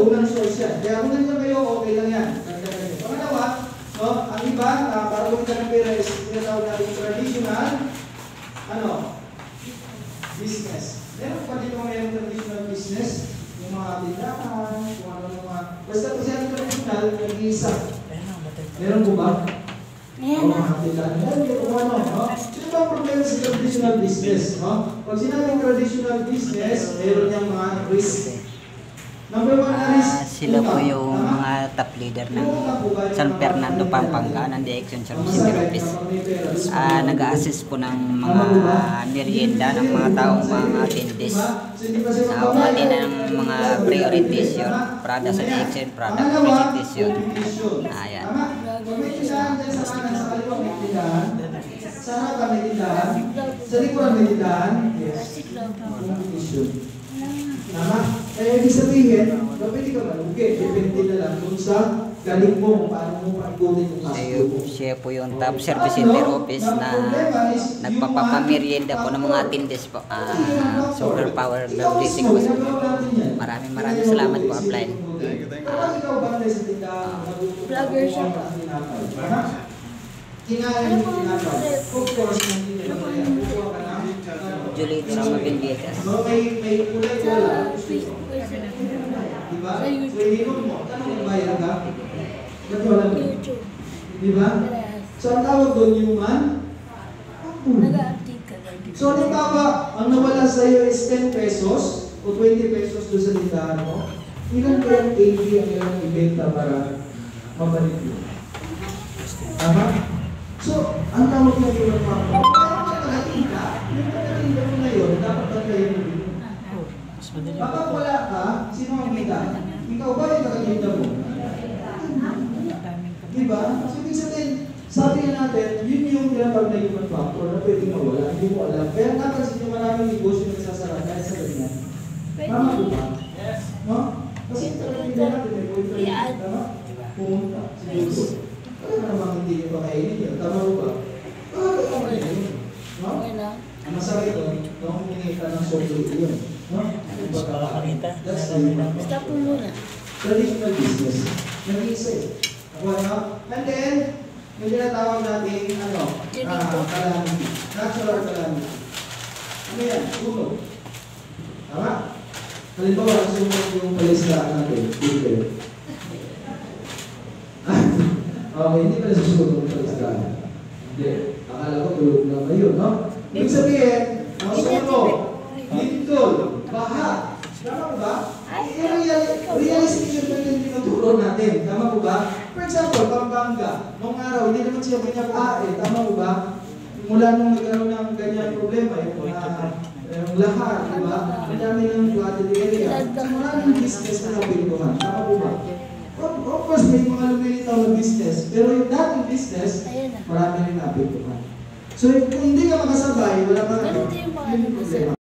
human source yan. Kaya kung nandiyan kayo, okay lang yan. Pangalawa, no, ang iba, para kumita ng pera is tinatawag natin traditional, business. Meron pa dito mayroong traditional business, yung mga tindahan, kung ano mga, basta kasi ang traditional, nag-iisa. Meron po ba? Meron. Mga tindahan. Meron kung ano, no? Sino ba ang problema sa traditional business, no? Pag sinabing traditional business, meron niyang mga risk. Number one na risk. Sila po yung mga top leader ng San Fernando, Pampanga, ng Direction Service Office. Nag-a-assist po ng mga merienda ng mga taong mga attendees. Umati na ng mga priorities yun, product selection, product presentation. Ayan. Sa harapan may tindahan, sa likuran may tindahan, yes. Tama? Kaya ibig sabihin, pwede ka malugi. Depende na lang kung sa galing mo, paano mo paikutin yung kasto mo. Siya po yung top service center office na nagpapamerienda po ng mga attendees po. Solar power logistic po. Maraming salamat po, upline. Vlogger siya pa. Kinain mo tinapay. Of course, kukuha ka na. Julie Rama Benditas. May kulay wala. Diba? So, ininom mo. Tanong bayad ka? Ba't wala mo? Diba? So, ang tawag doon human? So, halimbawa, ang nawala sa iyo is 10 pesos o 20 pesos doon sa tindahan mo. Ilan ba yung 80 ang ilang ibenta para mabalik yun? Tama? So, ang tawag na yung mga pagkakatinda, yung pagkakatinda mo na yun, dapat pagkayin mo dito. Kapag wala ka, sino ang kita? Ikaw ba yung kakatinda mo? Diba? So, ibig sabihin, sabi natin, yun yung tinatawag na human factor na pwedeng mawala, hindi mo alam. Kaya napansin yung maraming negosyo na nagsasara dahil sa ganyan. Tama po ba? Yes. No? Kasi kakatinda natin, may boyfriend. Tama? Pumunta. Siguro. Ano namang hindi nyo pa kainin yun? Tama mo ba? Bakit ako kainin? No? Ang masakit doon, kung humingi ka ng sobrang yun. No? That's the human. Stop mo muna. Traditional business. Nag-iisa eh. And then, yung tinatawag natin, calamity. Natural calamity. Ano yan? Sunog. Tama? Halimbawa, sunog yung palistaan natin. People. Okay, hindi pala susunod ng palistaan. Hindi. Akala ko tulog na ngayon, no? Ibig sabihin, ang sunog, lindol, baha. Tama po ba? Realization ba yung tinuturo natin? Tama po ba? For example, Pampanga, noong araw, hindi naman siya ganyan tama po ba? Mula nung nagkaroon ng ganyan problema, yung lahat, di ba? Madami ng flooded area. Maraming business na napintuhan. Tama po ba? Of course, may mga lumilitaw na business, pero yung dating business, marami rin napintuhan. So, kung hindi ka makasabay, wala ka problema.